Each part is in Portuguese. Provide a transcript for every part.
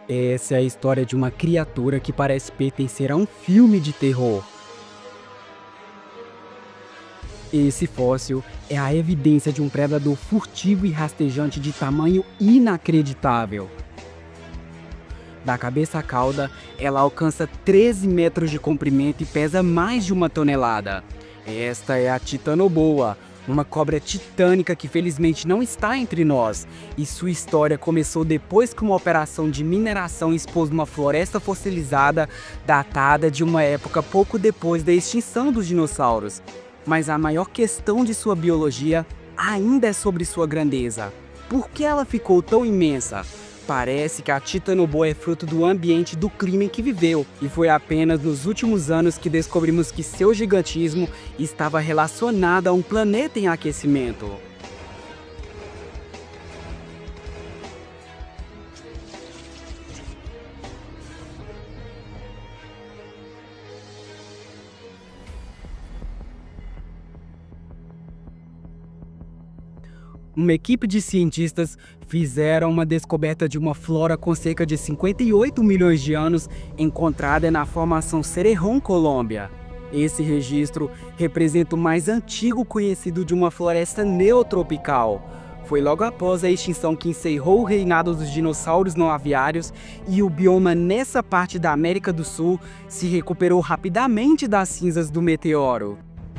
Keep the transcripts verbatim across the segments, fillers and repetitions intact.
Essa é a história de uma criatura que parece pertencer a um filme de terror. Esse fóssil é a evidência de um predador furtivo e rastejante de tamanho inacreditável. Da cabeça à cauda, ela alcança treze metros de comprimento e pesa mais de uma tonelada. Esta é a Titanoboa, uma cobra titânica que felizmente não está entre nós, e sua história começou depois que uma operação de mineração expôs uma floresta fossilizada datada de uma época pouco depois da extinção dos dinossauros. Mas a maior questão de sua biologia ainda é sobre sua grandeza. Por que ela ficou tão imensa? Parece que a Titanoboa é fruto do ambiente e do clima em que viveu, e foi apenas nos últimos anos que descobrimos que seu gigantismo estava relacionado a um planeta em aquecimento. Uma equipe de cientistas fizeram uma descoberta de uma flora com cerca de cinquenta e oito milhões de anos encontrada na formação Cerrejón, Colômbia. Esse registro representa o mais antigo conhecido de uma floresta neotropical. Foi logo após a extinção que encerrou o reinado dos dinossauros não aviários, e o bioma nessa parte da América do Sul se recuperou rapidamente das cinzas do meteoro.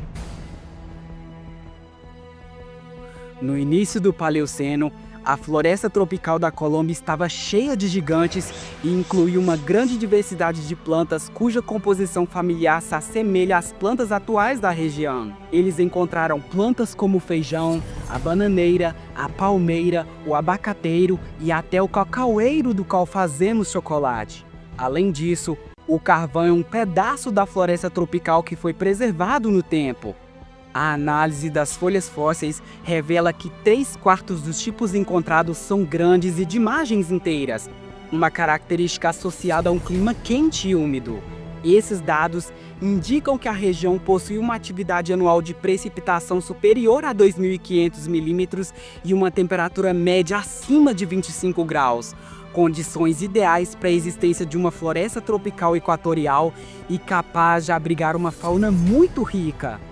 No início do Paleoceno, a floresta tropical da Colômbia estava cheia de gigantes e incluía uma grande diversidade de plantas cuja composição familiar se assemelha às plantas atuais da região. Eles encontraram plantas como o feijão, a bananeira, a palmeira, o abacateiro e até o cacaueiro do qual fazemos chocolate. Além disso, o carvão é um pedaço da floresta tropical que foi preservado no tempo. A análise das folhas fósseis revela que três quartos dos tipos encontrados são grandes e de margens inteiras, uma característica associada a um clima quente e úmido. Esses dados indicam que a região possui uma atividade anual de precipitação superior a dois mil e quinhentos milímetros e uma temperatura média acima de vinte e cinco graus, condições ideais para a existência de uma floresta tropical equatorial e capaz de abrigar uma fauna muito rica.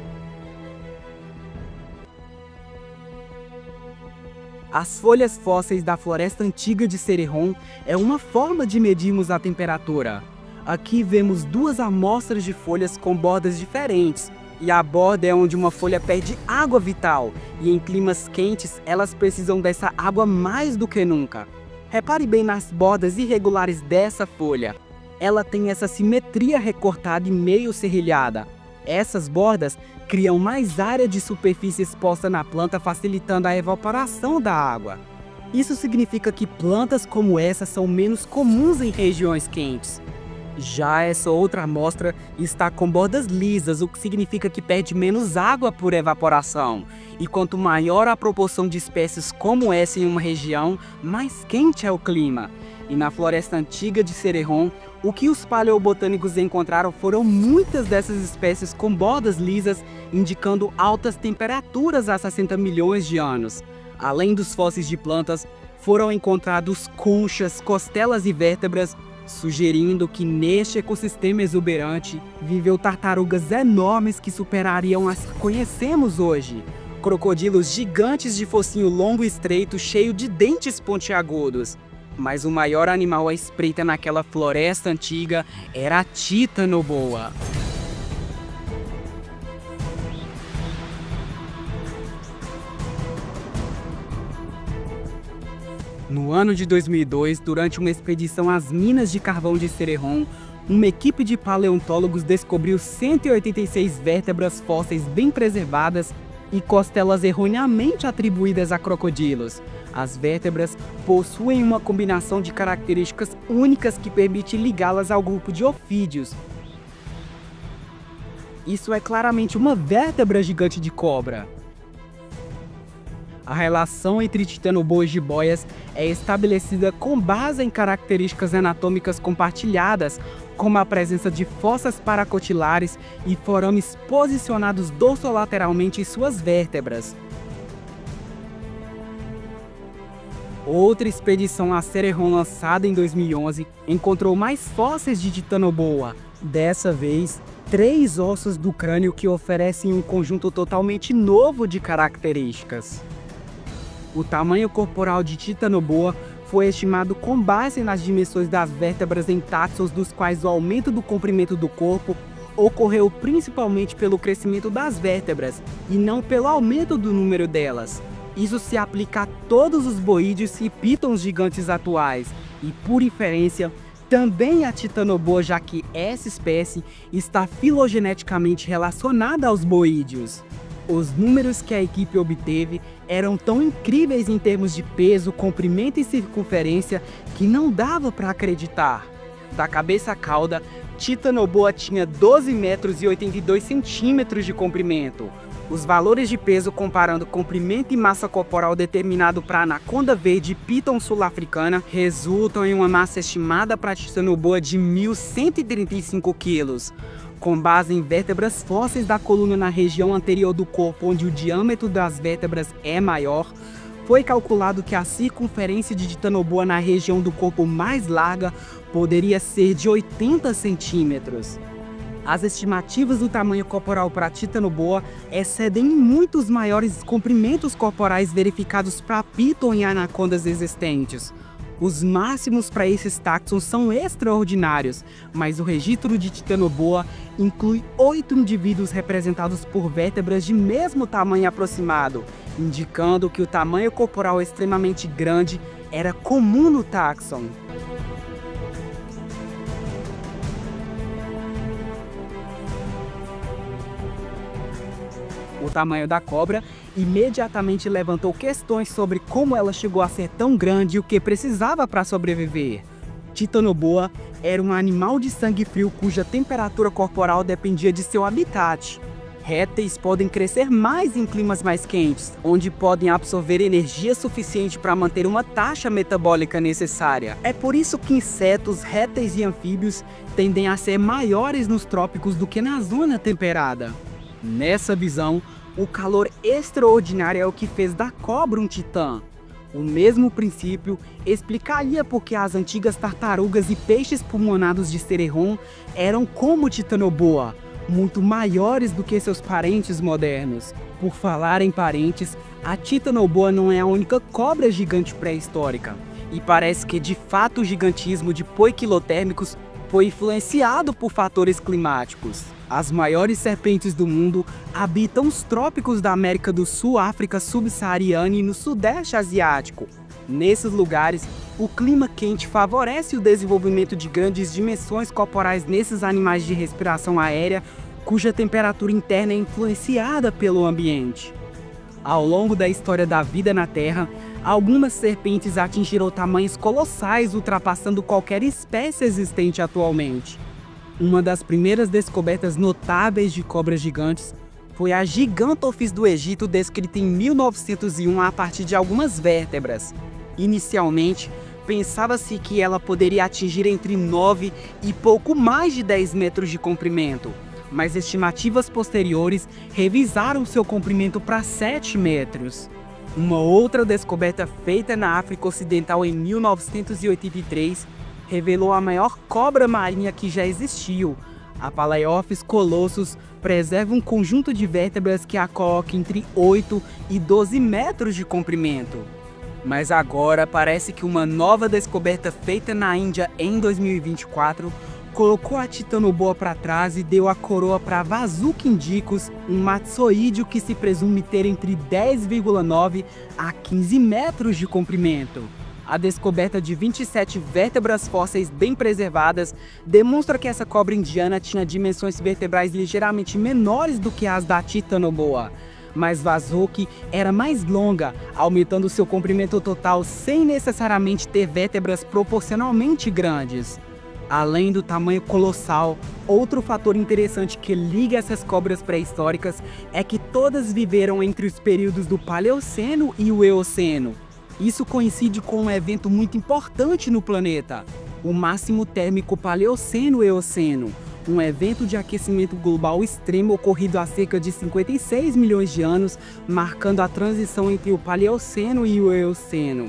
As folhas fósseis da floresta antiga de Cerrejón é uma forma de medirmos a temperatura. Aqui vemos duas amostras de folhas com bordas diferentes, e a borda é onde uma folha perde água vital, e em climas quentes elas precisam dessa água mais do que nunca. Repare bem nas bordas irregulares dessa folha. Ela tem essa simetria recortada e meio serrilhada. Essas bordas criam mais área de superfície exposta na planta, facilitando a evaporação da água. Isso significa que plantas como essa são menos comuns em regiões quentes. Já essa outra amostra está com bordas lisas, o que significa que perde menos água por evaporação. E quanto maior a proporção de espécies como essa em uma região, mais quente é o clima. E na floresta antiga de Cerrejón, o que os paleobotânicos encontraram foram muitas dessas espécies com bordas lisas, indicando altas temperaturas há sessenta milhões de anos. Além dos fósseis de plantas, foram encontrados conchas, costelas e vértebras, sugerindo que neste ecossistema exuberante viveu tartarugas enormes que superariam as que conhecemos hoje. Crocodilos gigantes de focinho longo e estreito, cheio de dentes pontiagudos. Mas o maior animal à espreita naquela floresta antiga era a Titanoboa. No ano de dois mil e dois, durante uma expedição às minas de carvão de Cerrejón, uma equipe de paleontólogos descobriu cento e oitenta e seis vértebras fósseis bem preservadas e costelas erroneamente atribuídas a crocodilos. As vértebras possuem uma combinação de características únicas que permite ligá-las ao grupo de ofídeos. Isso é claramente uma vértebra gigante de cobra. A relação entre Titanoboa e jiboias é estabelecida com base em características anatômicas compartilhadas, como a presença de fossas paracotilares e forames posicionados dorsolateralmente em suas vértebras. Outra expedição a Cerrejón lançada em dois mil e onze encontrou mais fósseis de Titanoboa. Dessa vez, três ossos do crânio que oferecem um conjunto totalmente novo de características. O tamanho corporal de Titanoboa foi estimado com base nas dimensões das vértebras em taxons, dos quais o aumento do comprimento do corpo ocorreu principalmente pelo crescimento das vértebras e não pelo aumento do número delas. Isso se aplica a todos os boídeos e pítons gigantes atuais, e por inferência, também a Titanoboa, já que essa espécie está filogeneticamente relacionada aos boídeos. Os números que a equipe obteve eram tão incríveis em termos de peso, comprimento e circunferência que não dava para acreditar. Da cabeça à cauda, Titanoboa tinha doze metros e oitenta e dois centímetros de comprimento. Os valores de peso comparando comprimento e massa corporal determinado para a anaconda verde piton sul-africana resultam em uma massa estimada para Titanoboa de mil cento e trinta e cinco quilos. Com base em vértebras fósseis da coluna na região anterior do corpo, onde o diâmetro das vértebras é maior, foi calculado que a circunferência de Titanoboa na região do corpo mais larga poderia ser de oitenta centímetros. As estimativas do tamanho corporal para Titanoboa excedem em muitos maiores comprimentos corporais verificados para piton e anacondas existentes. Os máximos para esses táxons são extraordinários, mas o registro de Titanoboa inclui oito indivíduos representados por vértebras de mesmo tamanho aproximado, indicando que o tamanho corporal extremamente grande era comum no táxon. O tamanho da cobra imediatamente levantou questões sobre como ela chegou a ser tão grande e o que precisava para sobreviver. Titanoboa era um animal de sangue frio cuja temperatura corporal dependia de seu habitat. Répteis podem crescer mais em climas mais quentes, onde podem absorver energia suficiente para manter uma taxa metabólica necessária. É por isso que insetos, répteis e anfíbios tendem a ser maiores nos trópicos do que na zona temperada. Nessa visão, o calor extraordinário é o que fez da cobra um titã. O mesmo princípio explicaria por que as antigas tartarugas e peixes pulmonados de Cerrejón eram como Titanoboa, muito maiores do que seus parentes modernos. Por falar em parentes, a Titanoboa não é a única cobra gigante pré-histórica, e parece que de fato o gigantismo de poiquilotérmicos foi influenciado por fatores climáticos. As maiores serpentes do mundo habitam os trópicos da América do Sul, África subsaariana e no Sudeste Asiático. Nesses lugares, o clima quente favorece o desenvolvimento de grandes dimensões corporais nesses animais de respiração aérea, cuja temperatura interna é influenciada pelo ambiente. Ao longo da história da vida na Terra, algumas serpentes atingiram tamanhos colossais, ultrapassando qualquer espécie existente atualmente. Uma das primeiras descobertas notáveis de cobras gigantes foi a Gigantophis do Egito, descrita em mil novecentos e um a partir de algumas vértebras. Inicialmente, pensava-se que ela poderia atingir entre nove e pouco mais de dez metros de comprimento, mas estimativas posteriores revisaram seu comprimento para sete metros. Uma outra descoberta feita na África Ocidental em mil novecentos e oitenta e três revelou a maior cobra marinha que já existiu. A Palaeophis colossus preserva um conjunto de vértebras que a coloca entre oito e doze metros de comprimento. Mas agora parece que uma nova descoberta feita na Índia em dois mil e vinte e quatro colocou a Titanoboa para trás e deu a coroa para Vazuk indicus, um matsoídeo que se presume ter entre dez vírgula nove a quinze metros de comprimento. A descoberta de vinte e sete vértebras fósseis bem preservadas demonstra que essa cobra indiana tinha dimensões vertebrais ligeiramente menores do que as da Titanoboa, mas Vazuk era mais longa, aumentando seu comprimento total sem necessariamente ter vértebras proporcionalmente grandes. Além do tamanho colossal, outro fator interessante que liga essas cobras pré-históricas é que todas viveram entre os períodos do Paleoceno e o Eoceno. Isso coincide com um evento muito importante no planeta, o máximo térmico Paleoceno-Eoceno, um evento de aquecimento global extremo ocorrido há cerca de cinquenta e seis milhões de anos, marcando a transição entre o Paleoceno e o Eoceno.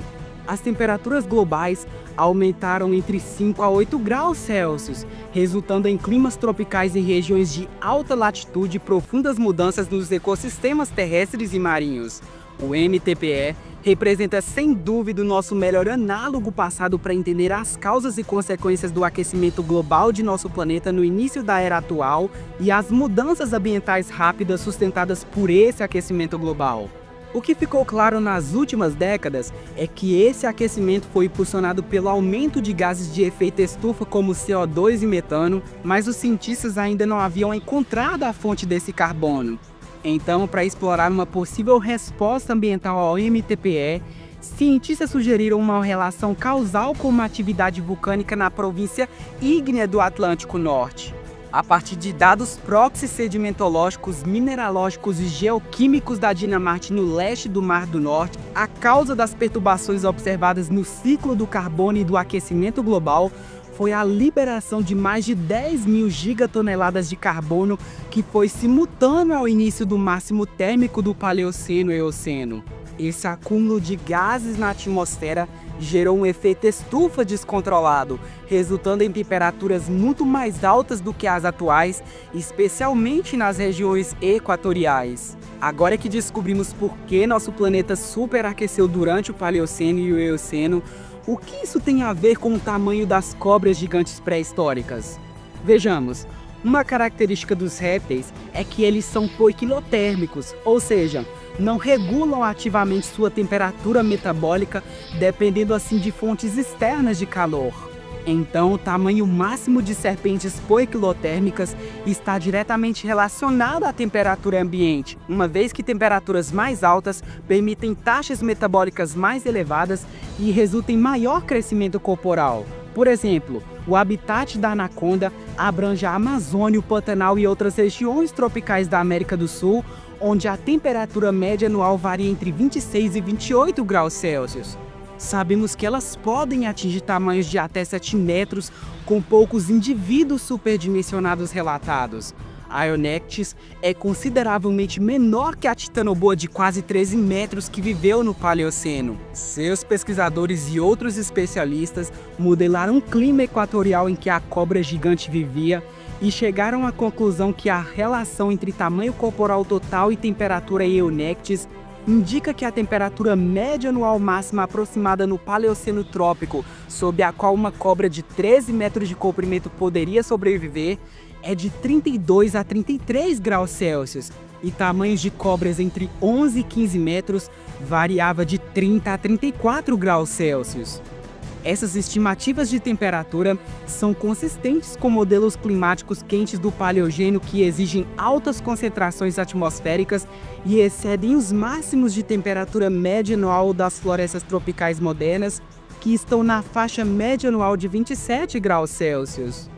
as temperaturas globais aumentaram entre cinco a oito graus Celsius, resultando em climas tropicais em regiões de alta latitude e profundas mudanças nos ecossistemas terrestres e marinhos. O M T P E representa sem dúvida o nosso melhor análogo passado para entender as causas e consequências do aquecimento global de nosso planeta no início da era atual e as mudanças ambientais rápidas sustentadas por esse aquecimento global. O que ficou claro nas últimas décadas é que esse aquecimento foi impulsionado pelo aumento de gases de efeito estufa como C O dois e metano, mas os cientistas ainda não haviam encontrado a fonte desse carbono. Então, para explorar uma possível resposta ambiental ao M T P E, cientistas sugeriram uma relação causal com uma atividade vulcânica na província ígnea do Atlântico Norte. A partir de dados proxy sedimentológicos, mineralógicos e geoquímicos da Dinamarca no leste do Mar do Norte, a causa das perturbações observadas no ciclo do carbono e do aquecimento global foi a liberação de mais de dez mil gigatoneladas de carbono que foi simultâneo ao início do máximo térmico do Paleoceno e Eoceno. Esse acúmulo de gases na atmosfera gerou um efeito estufa descontrolado, resultando em temperaturas muito mais altas do que as atuais, especialmente nas regiões equatoriais. Agora que descobrimos por que nosso planeta superaqueceu durante o Paleoceno e o Eoceno, o que isso tem a ver com o tamanho das cobras gigantes pré-históricas? Vejamos. Uma característica dos répteis é que eles são poiquilotérmicos, ou seja, não regulam ativamente sua temperatura metabólica, dependendo assim de fontes externas de calor. Então, o tamanho máximo de serpentes poiquilotérmicas está diretamente relacionado à temperatura ambiente, uma vez que temperaturas mais altas permitem taxas metabólicas mais elevadas e resultam em maior crescimento corporal. Por exemplo, o habitat da anaconda abrange a Amazônia, o Pantanal e outras regiões tropicais da América do Sul, onde a temperatura média anual varia entre vinte e seis e vinte e oito graus Celsius. Sabemos que elas podem atingir tamanhos de até sete metros, com poucos indivíduos superdimensionados relatados. A Ionectes é consideravelmente menor que a titanoboa de quase treze metros que viveu no Paleoceno. Seus pesquisadores e outros especialistas modelaram um clima equatorial em que a cobra gigante vivia e chegaram à conclusão que a relação entre tamanho corporal total e temperatura em Ionectes indica que a temperatura média anual máxima aproximada no Paleoceno trópico, sob a qual uma cobra de treze metros de comprimento poderia sobreviver, é de trinta e dois a trinta e três graus Celsius, e tamanhos de cobras entre onze e quinze metros variava de trinta a trinta e quatro graus Celsius. Essas estimativas de temperatura são consistentes com modelos climáticos quentes do Paleogênio que exigem altas concentrações atmosféricas e excedem os máximos de temperatura média anual das florestas tropicais modernas, que estão na faixa média anual de vinte e sete graus Celsius.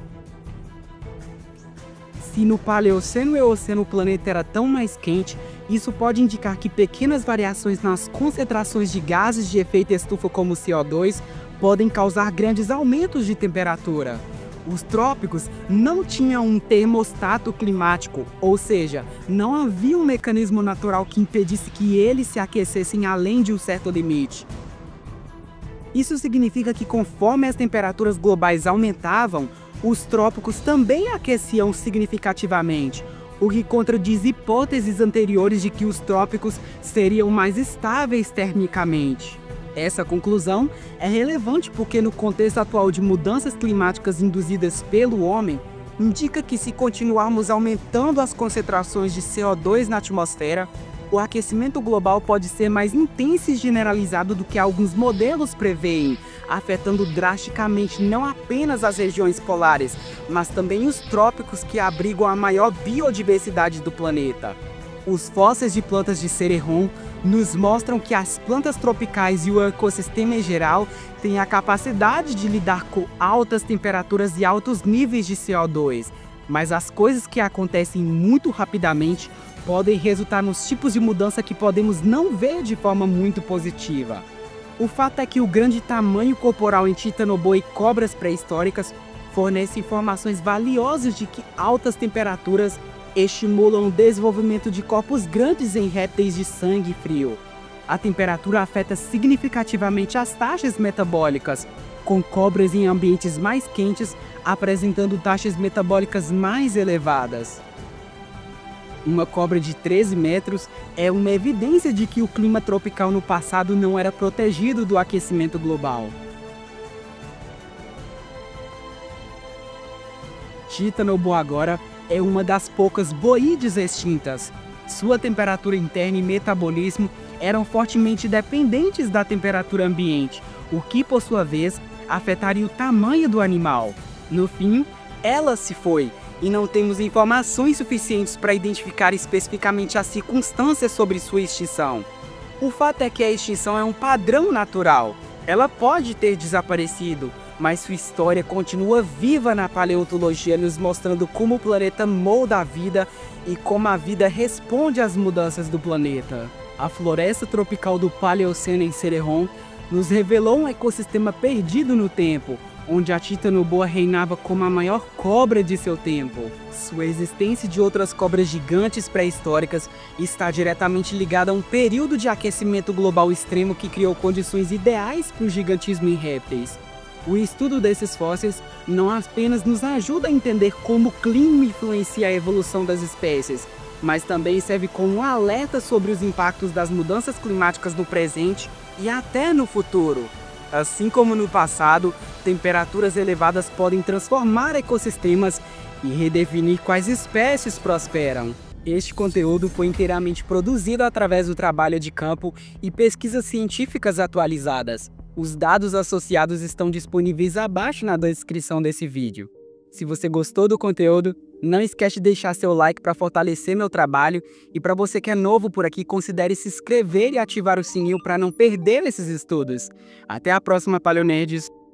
Se no Paleoceno e Eoceno o planeta era tão mais quente, isso pode indicar que pequenas variações nas concentrações de gases de efeito estufa como C O dois podem causar grandes aumentos de temperatura. Os trópicos não tinham um termostato climático, ou seja, não havia um mecanismo natural que impedisse que eles se aquecessem além de um certo limite. Isso significa que conforme as temperaturas globais aumentavam, os trópicos também aqueciam significativamente, o que contradiz hipóteses anteriores de que os trópicos seriam mais estáveis termicamente. Essa conclusão é relevante porque, no contexto atual de mudanças climáticas induzidas pelo homem, indica que se continuarmos aumentando as concentrações de C O dois na atmosfera, o aquecimento global pode ser mais intenso e generalizado do que alguns modelos preveem, afetando drasticamente não apenas as regiões polares, mas também os trópicos que abrigam a maior biodiversidade do planeta. Os fósseis de plantas de Cerrejón nos mostram que as plantas tropicais e o ecossistema em geral têm a capacidade de lidar com altas temperaturas e altos níveis de C O dois, mas as coisas que acontecem muito rapidamente podem resultar nos tipos de mudança que podemos não ver de forma muito positiva. O fato é que o grande tamanho corporal em titanoboa e cobras pré-históricas fornece informações valiosas de que altas temperaturas estimulam o desenvolvimento de corpos grandes em répteis de sangue frio. A temperatura afeta significativamente as taxas metabólicas, com cobras em ambientes mais quentes apresentando taxas metabólicas mais elevadas. Uma cobra de treze metros é uma evidência de que o clima tropical no passado não era protegido do aquecimento global. Titanoboa agora é uma das poucas boídeas extintas. Sua temperatura interna e metabolismo eram fortemente dependentes da temperatura ambiente, o que, por sua vez, afetaria o tamanho do animal. No fim, ela se foi, e não temos informações suficientes para identificar especificamente as circunstâncias sobre sua extinção. O fato é que a extinção é um padrão natural. Ela pode ter desaparecido, mas sua história continua viva na paleontologia, nos mostrando como o planeta molda a vida e como a vida responde às mudanças do planeta. A floresta tropical do Paleoceno em Cerrejón nos revelou um ecossistema perdido no tempo, onde a Titanoboa reinava como a maior cobra de seu tempo. Sua existência e de outras cobras gigantes pré-históricas está diretamente ligada a um período de aquecimento global extremo que criou condições ideais para o gigantismo em répteis. O estudo desses fósseis não apenas nos ajuda a entender como o clima influencia a evolução das espécies, mas também serve como um alerta sobre os impactos das mudanças climáticas no presente e até no futuro. Assim como no passado, temperaturas elevadas podem transformar ecossistemas e redefinir quais espécies prosperam. Este conteúdo foi inteiramente produzido através do trabalho de campo e pesquisas científicas atualizadas. Os dados associados estão disponíveis abaixo na descrição desse vídeo. Se você gostou do conteúdo, não esquece de deixar seu like para fortalecer meu trabalho, e para você que é novo por aqui, considere se inscrever e ativar o sininho para não perder esses estudos. Até a próxima, Paleonerds!